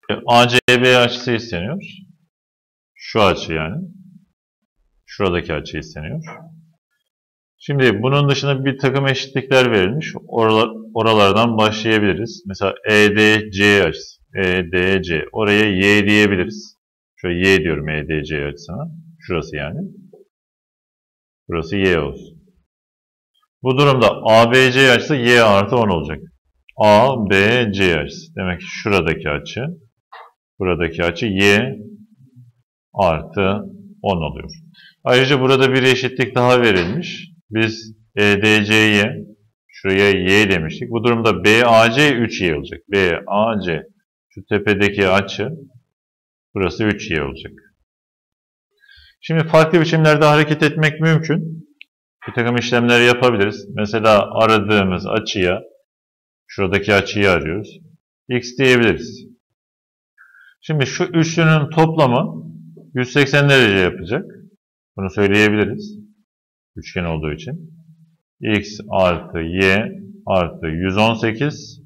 ACB açısı isteniyor. Şu açı yani. Şuradaki açı isteniyor. Şimdi bunun dışında bir takım eşitlikler verilmiş. Oralardan başlayabiliriz. Mesela EDC açısı. EDC. Oraya Y diyebiliriz. Şöyle Y diyorum EDC açısına. Şurası yani. Burası Y olsun. Bu durumda ABC açısı Y artı 10 olacak. ABC açısı. Demek ki şuradaki açı, buradaki açı Y artı 10 oluyor. Ayrıca burada bir eşitlik daha verilmiş. Biz EDC'ye, şuraya Y demiştik. Bu durumda BAC 3Y olacak. BAC, şu tepedeki açı, burası 3Y olacak. Şimdi farklı biçimlerde hareket etmek mümkün. Bir takım işlemler yapabiliriz. Mesela aradığımız açıya, şuradaki açıyı arıyoruz. X diyebiliriz. Şimdi şu üçlünün toplamı 180 derece yapacak. Bunu söyleyebiliriz. Üçgen olduğu için. X artı Y artı 118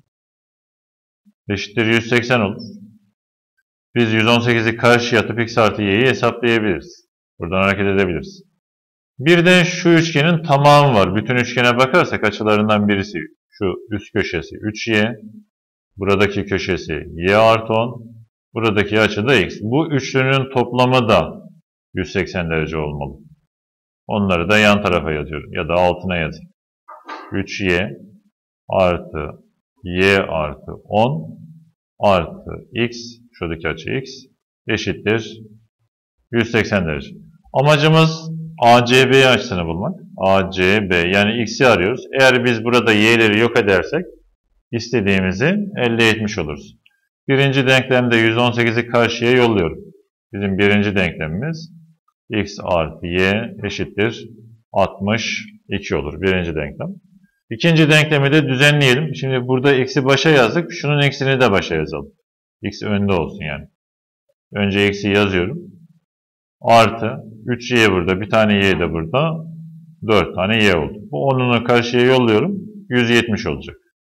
eşittir 180 olur. Biz 118'i karşıya atıp X artı Y'yi hesaplayabiliriz. Buradan hareket edebiliriz. Bir de şu üçgenin tamamı var. Bütün üçgene bakarsak açılarından birisi şu üst köşesi 3Y. Buradaki köşesi Y artı 10. Buradaki açı da X. Bu üçlünün toplamı da 180 derece olmalı. Onları da yan tarafa yazıyorum. Ya da altına yazayım. 3Y artı Y artı 10 artı X. Şuradaki açı X eşittir 180 derece. Amacımız ACB açısını bulmak. ACB yani X'i arıyoruz. Eğer biz burada Y'leri yok edersek istediğimizi elde etmiş oluruz. Birinci denklemde 118'i karşıya yolluyorum. Bizim birinci denklemimiz X artı Y eşittir 62 olur. Birinci denklem. İkinci denklemi de düzenleyelim. Şimdi burada X'i başa yazdık. Şunun X'ini de başa yazalım. X önde olsun yani. Önce X'i yazıyorum. Artı 3Y burada. Bir tane Y de burada. 4 tane Y oldu. Bu 10'unu karşıya yolluyorum. 170 olacak.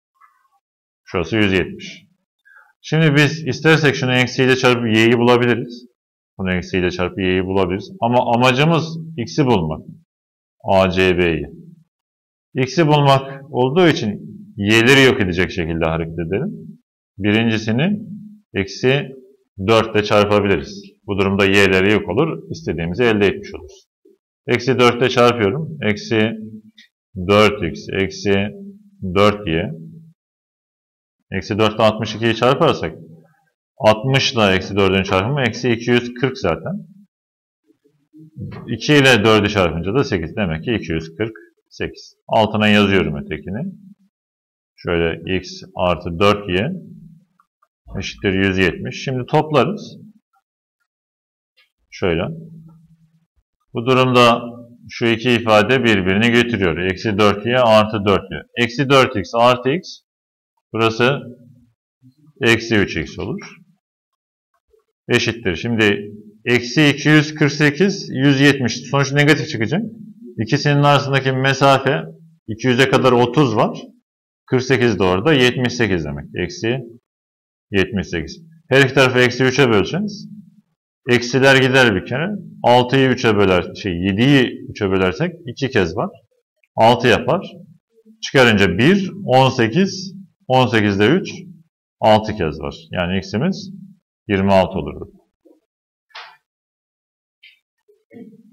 Şurası 170. Şimdi biz istersek şunu eksiyle çarpıp Y'yi bulabiliriz. Bunu eksiyle çarpıp Y'yi bulabiliriz. Ama amacımız X'i bulmak. ACB'yi. X'i bulmak olduğu için Y'leri yok edecek şekilde hareket edelim. Birincisini eksi 4 ile çarpabiliriz. Bu durumda Y'leri yok olur. İstediğimizi elde etmiş oluruz. Eksi 4 ile çarpıyorum. Eksi 4x eksi 4y. Eksi 4 ile 62'yi çarparsak 60 ile eksi 4'ün çarpımı eksi 240 zaten. 2 ile 4'ü çarpınca da 8. Demek ki 248. Altına yazıyorum ötekini. Şöyle x artı 4y eşittir 170. Şimdi toplarız. Şöyle. Bu durumda şu iki ifade birbirini götürüyor. Eksi 4y artı 4y. Eksi 4x artı x. Burası eksi 3x olur. Eşittir. Şimdi eksi 248, 170. Sonuç negatif çıkacak. İkisinin arasındaki mesafe 200'e kadar 30 var. 48 de orada. 78 demek. Eksi 78. Her iki tarafı eksi 3'e böleceğiz. Eksiler gider bir kere. 6'yı 3'e böler, 7'yi 3'e bölersek 2 kez var. 6 yapar. Çıkarınca 1, 18, 18'de 3, 6 kez var. Yani x'imiz 26 olurdu.